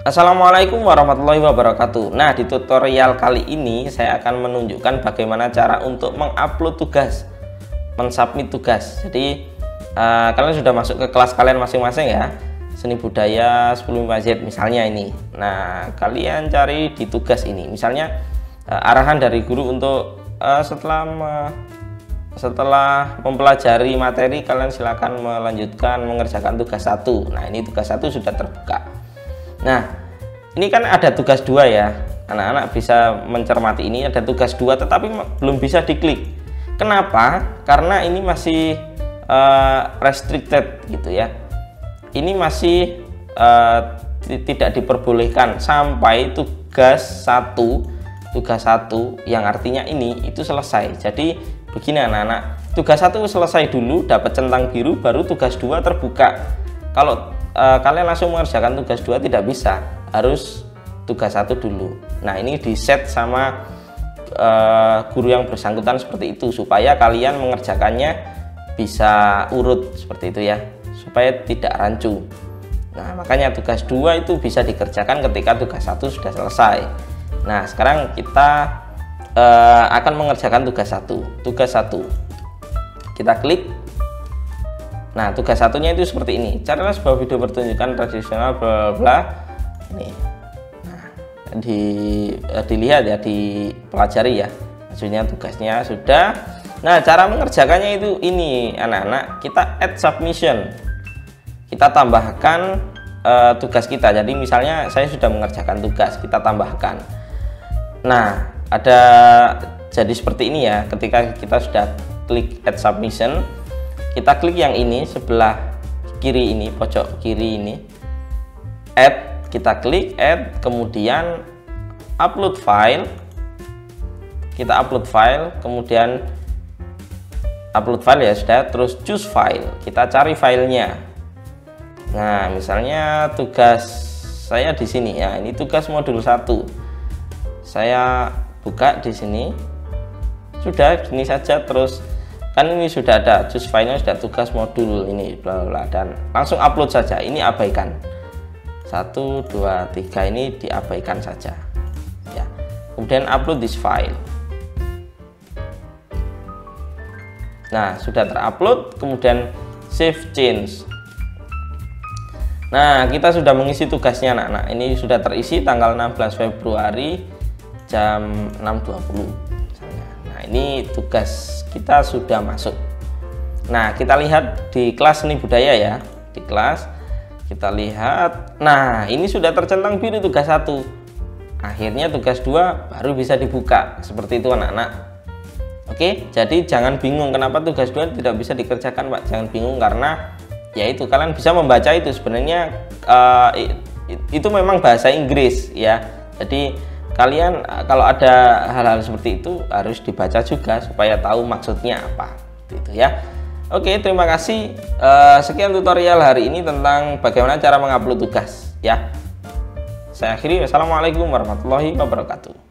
Assalamualaikum warahmatullahi wabarakatuh. Nah, di tutorial kali ini saya akan menunjukkan bagaimana cara untuk mengupload tugas, mensubmit tugas. Jadi kalian sudah masuk ke kelas kalian masing-masing ya, seni budaya 10 misalnya ini. Nah, kalian cari di tugas ini, misalnya arahan dari guru untuk setelah mempelajari materi, kalian silakan melanjutkan mengerjakan tugas 1. Nah, ini tugas 1 sudah terbuka. Nah, ini kan ada tugas 2 ya. Anak-anak bisa mencermati ini ada tugas 2 tetapi belum bisa diklik. Kenapa? Karena ini masih restricted gitu ya. Ini masih tidak diperbolehkan sampai tugas 1 yang artinya ini itu selesai. Jadi begini anak-anak, tugas 1 selesai dulu, dapat centang biru, baru tugas 2 terbuka. Kalau kalian langsung mengerjakan tugas 2 tidak bisa, harus tugas 1 dulu. Nah, ini di set sama guru yang bersangkutan seperti itu supaya kalian mengerjakannya bisa urut seperti itu ya, supaya tidak rancu. Nah, makanya tugas 2 itu bisa dikerjakan ketika tugas 1 sudah selesai. Nah, sekarang kita akan mengerjakan tugas 1. Tugas 1 kita klik. Nah, tugas satunya itu seperti ini. Carilah sebuah video pertunjukan tradisional bla bla. Ini. Nah, dilihat ya, dipelajari ya. Maksudnya tugasnya sudah. Nah, cara mengerjakannya itu ini anak-anak, kita add submission. Kita tambahkan tugas kita. Jadi misalnya saya sudah mengerjakan tugas, kita tambahkan. Nah, jadi seperti ini ya. Ketika kita sudah klik add submission, kita klik yang ini sebelah kiri ini, pojok kiri ini, add, kita klik add, kemudian upload file, kita upload file, kemudian upload file ya sudah, terus choose file, kita cari filenya. Nah, misalnya tugas saya di sini ya, ini tugas modul 1, saya buka di sini, sudah gini saja, terus kan ini sudah ada choose file-nya, sudah tugas modul ini bla bla, dan langsung upload saja. Ini abaikan 1 2 3, ini diabaikan saja ya. Kemudian upload this file. Nah, sudah terupload, kemudian save change. Nah, kita sudah mengisi tugasnya anak-anak. Ini sudah terisi tanggal 16 Februari jam 6.20 misalnya. Nah, ini tugas kita sudah masuk. Nah, kita lihat di kelas seni budaya ya. Di kelas kita lihat, nah ini sudah tercentang biru tugas 1. Akhirnya tugas 2 baru bisa dibuka. Seperti itu anak-anak. Oke, jadi jangan bingung kenapa tugas 2 tidak bisa dikerjakan, Pak. Jangan bingung karena yaitu kalian bisa membaca itu sebenarnya itu memang bahasa Inggris ya. Jadi kalian kalau ada hal-hal seperti itu harus dibaca juga supaya tahu maksudnya apa gitu ya. Oke, terima kasih. Sekian tutorial hari ini tentang bagaimana cara mengupload tugas ya. Saya akhiri. Wassalamualaikum warahmatullahi wabarakatuh.